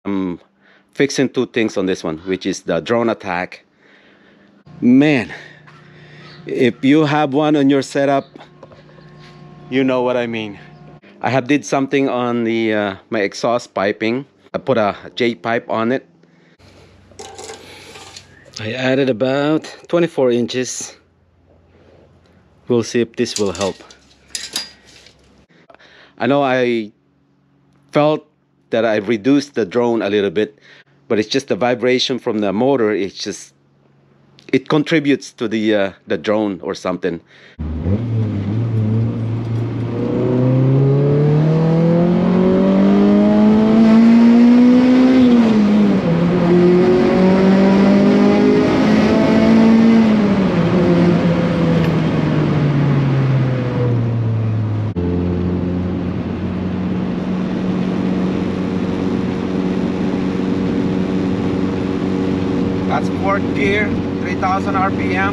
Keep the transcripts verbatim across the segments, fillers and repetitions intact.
I'm fixing two things on this one, which is the drone attack. Man, if you have one on your setup, you know what I mean. I have did something on the uh, my exhaust piping. I put a J pipe on it. I added about twenty-four inches. We'll see if this will help. I know I felt that I reduced the drone a little bit, but it's just the vibration from the motor. It's just, it contributes to the uh, the drone or something. That's fourth gear, three thousand R P M.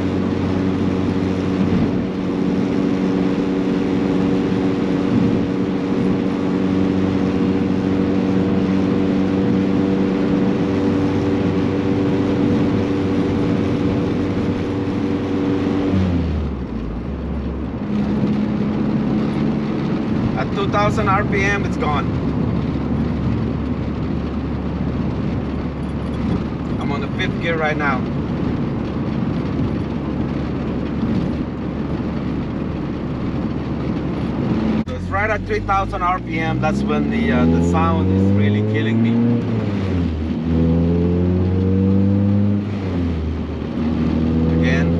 At two thousand R P M, it's gone. I'm on the fifth gear right now. So it's right at three thousand R P M. That's when the uh, the sound is really killing me. Again.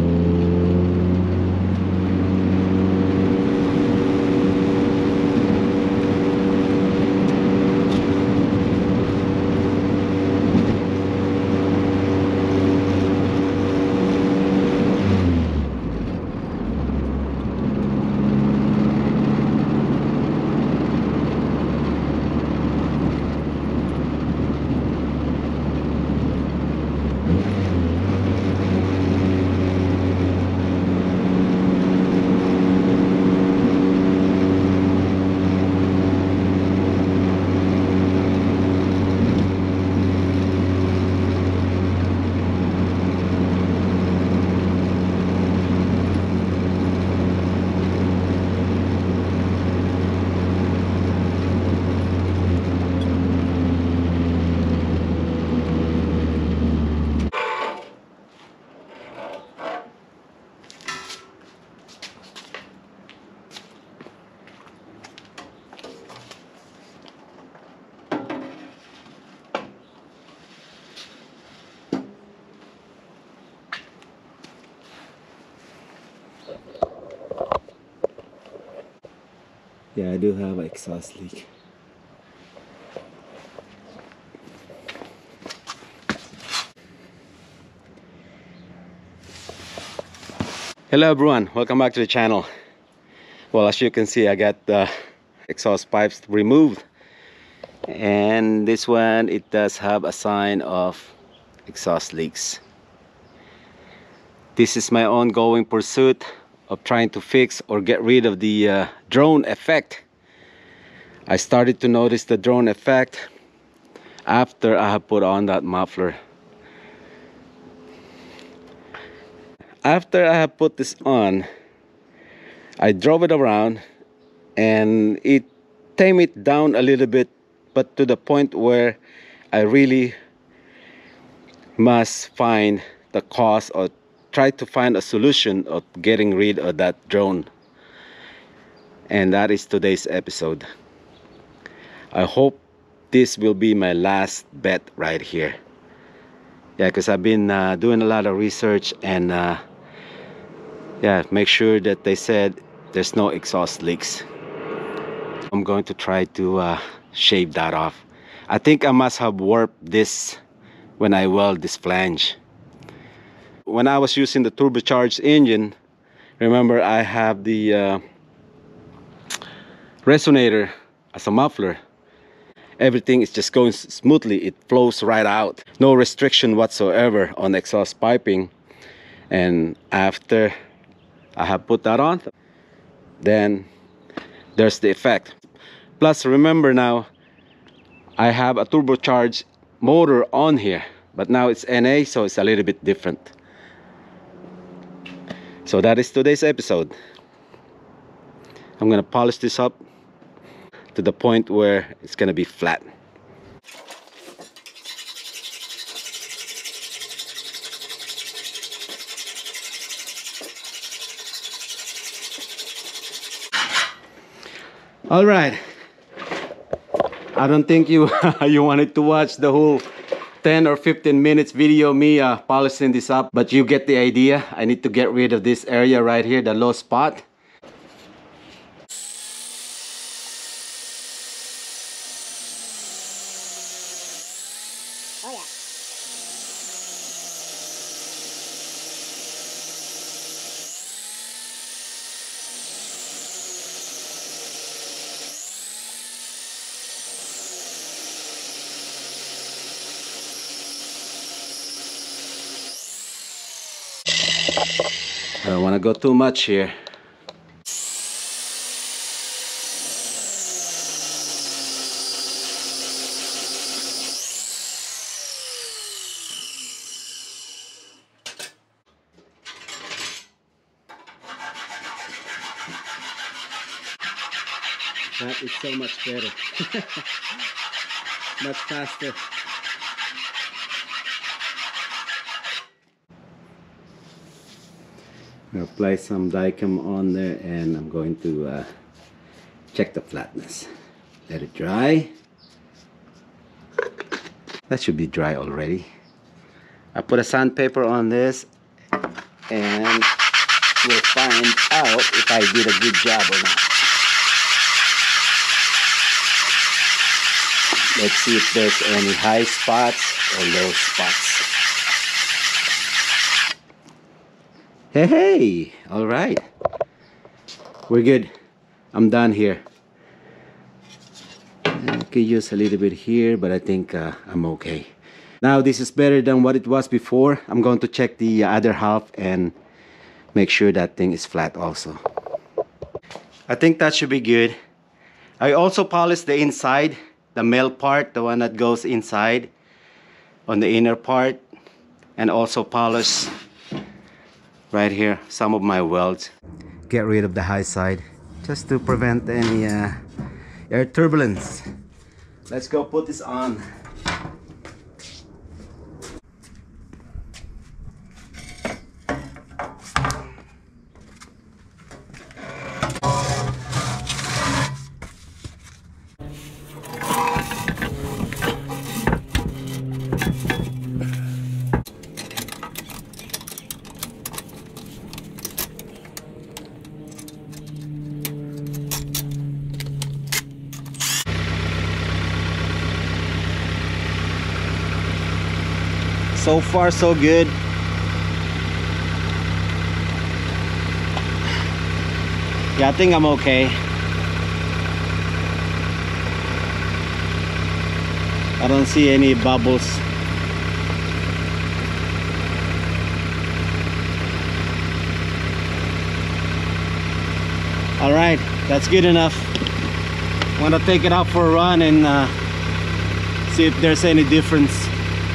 Yeah, I do have an exhaust leak. Hello everyone, welcome back to the channel. Well, as you can see, I got the exhaust pipes removed, and this one, it does have a sign of exhaust leaks. This is my ongoing pursuit of trying to fix or get rid of the uh, drone effect. I started to notice the drone effect after I have put on that muffler. After I have put this on, I drove it around and it tamed it down a little bit, but to the point where I really must find the cause or try to find a solution of getting rid of that drone. And that is today's episode. I hope this will be my last bet right here. Yeah, because I've been uh, doing a lot of research and uh, yeah, make sure that they said there's no exhaust leaks. I'm going to try to uh, shave that off. I think I must have warped this when I weld this flange. When I was using the turbocharged engine, remember I have the uh, resonator as a muffler. Everything is just going smoothly. It flows right out. No restriction whatsoever on exhaust piping. And after I have put that on, then there's the effect. Plus, remember now, I have a turbocharged motor on here, but now it's N A, so it's a little bit different. So that is today's episode. I'm gonna polish this up to the point where it's gonna be flat. All right, I don't think you you wanted to watch the whole ten or fifteen minutes video me uh, polishing this up, but you get the idea. I need to get rid of this area right here, the low spot. Oh yeah. I don't want to go too much here. That is so much better. Much faster. I'm going to apply some Dicam on there, and I'm going to uh, check the flatness. Let it dry. That should be dry already. I put a sandpaper on this, and we'll find out if I did a good job or not. Let's see if there's any high spots or low spots. Hey, hey, all right. We're good. I'm done here. I could use a little bit here, but I think uh, I'm okay. Now this is better than what it was before. I'm going to check the other half and make sure that thing is flat also. I think that should be good. I also polished the inside, the male part, the one that goes inside on the inner part, and also polish right here some of my welds. Get rid of the high side just to prevent any uh, air turbulence. Let's go put this on. So far so good. Yeah, I think I'm okay. I don't see any bubbles. All right, that's good enough. I want to take it out for a run and uh, see if there's any difference.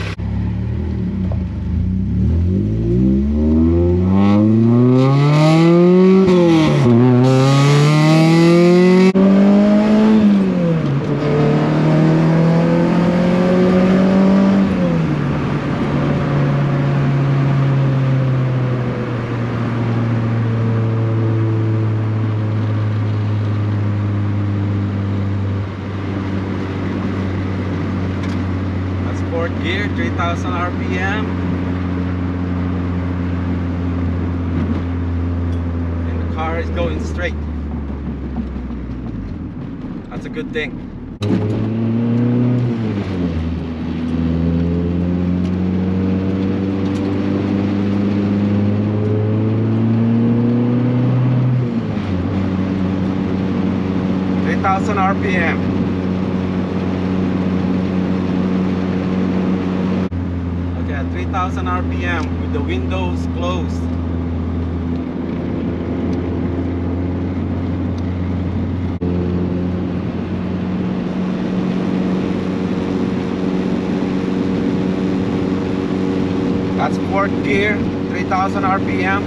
Gear, three thousand R P M, and the car is going straight. That's a good thing. three thousand R P M. three thousand R P M with the windows closed. That's fourth gear, three thousand R P M.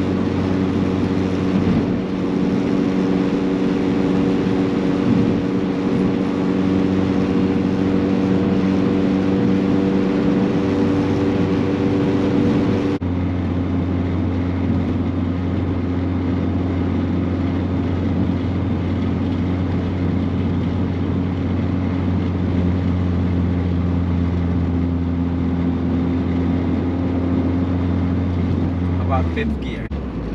About fifth gear.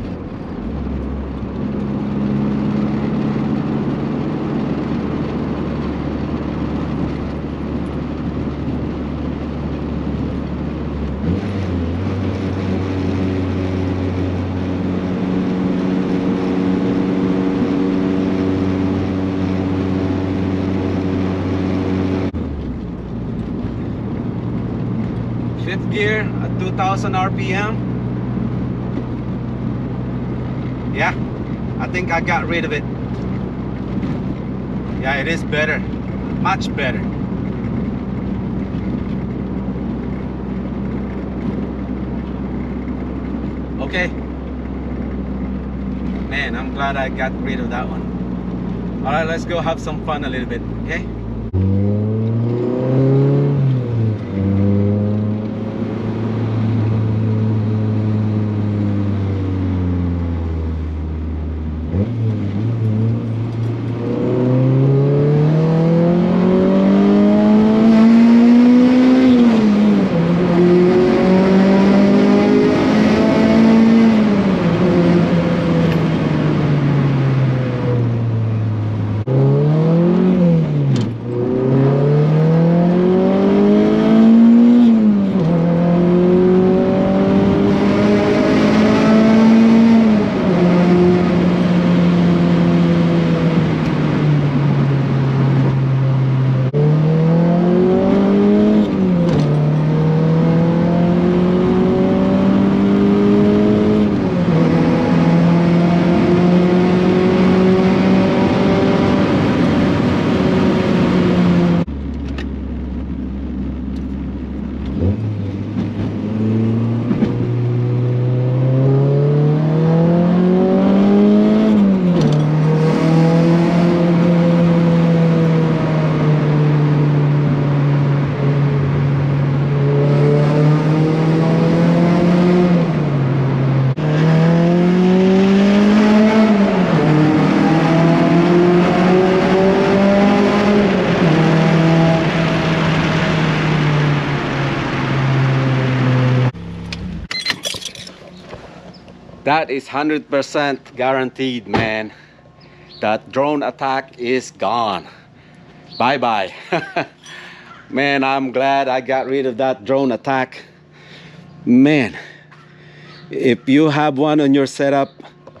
Fifth gear at two thousand R P M. Yeah, I think I got rid of it. Yeah, it is better, much better. Okay, man, I'm glad I got rid of that one. All right, let's go have some fun a little bit, okay? That is one hundred percent guaranteed, man. That drone attack is gone. Bye bye. Man, I'm glad I got rid of that drone attack. Man, if you have one on your setup,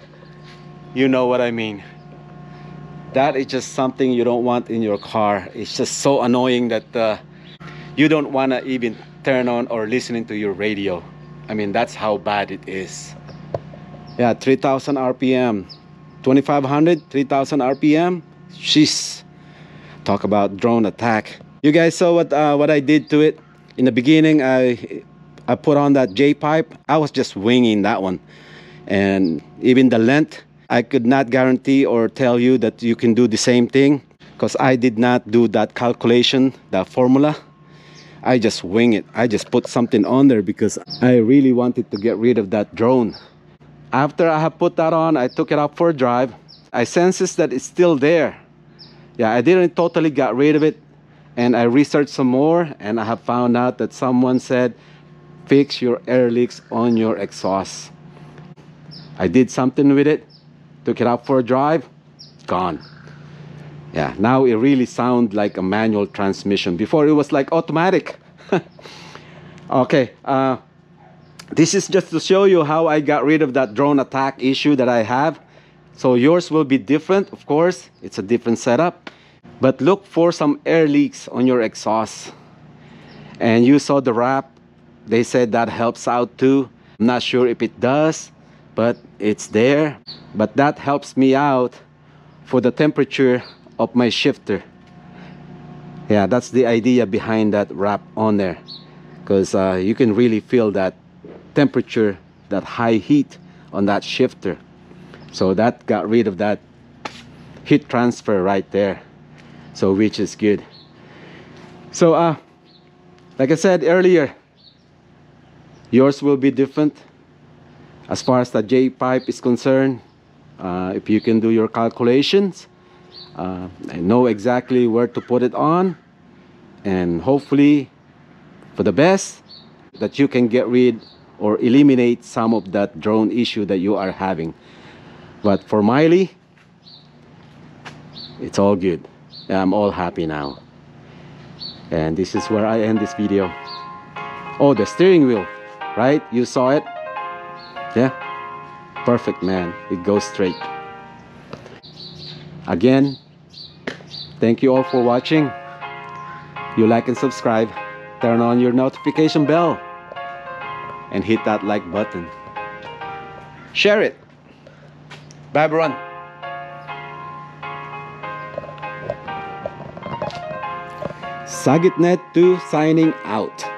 you know what I mean. That is just something you don't want in your car. It's just so annoying that uh, you don't want to even turn on or listening to your radio. I mean, that's how bad it is. Yeah, three thousand R P M, twenty-five hundred, three thousand R P M. Jeez, talk about drone attack. You guys saw what uh, what I did to it in the beginning. I I put on that J pipe. I was just winging that one, and even the length, I could not guarantee or tell you that you can do the same thing, because I did not do that calculation, that formula. I just wing it. I just put something on there because I really wanted to get rid of that drone. After I have put that on, I took it out for a drive. I sensed that it's still there. Yeah, I didn't totally get rid of it. And I researched some more, and I have found out that someone said, fix your air leaks on your exhaust. I did something with it, took it out for a drive, gone. Yeah, now it really sounds like a manual transmission. Before it was like automatic. Okay, uh, this is just to show you how I got rid of that drone attack issue that I have. So yours will be different, of course. It's a different setup. But look for some air leaks on your exhaust. And you saw the wrap. They said that helps out too. I'm not sure if it does, but it's there. But that helps me out for the temperature of my shifter. Yeah, that's the idea behind that wrap on there. Because uh, you can really feel that temperature, that high heat on that shifter. So that got rid of that heat transfer right there, so which is good. So uh like I said earlier, yours will be different as far as the J pipe is concerned. Uh, if you can do your calculations uh, and know exactly where to put it on, and hopefully for the best that you can get rid or eliminate some of that drone issue that you are having. But for Miley, it's all good. I'm all happy now. And this is where I end this video. Oh, the steering wheel, right? You saw it? Yeah, perfect, man. It goes straight. Again, thank you all for watching. You like and subscribe, turn on your notification bell, and hit that like button. Share it. Bye, everyone. Sagitnet two signing out.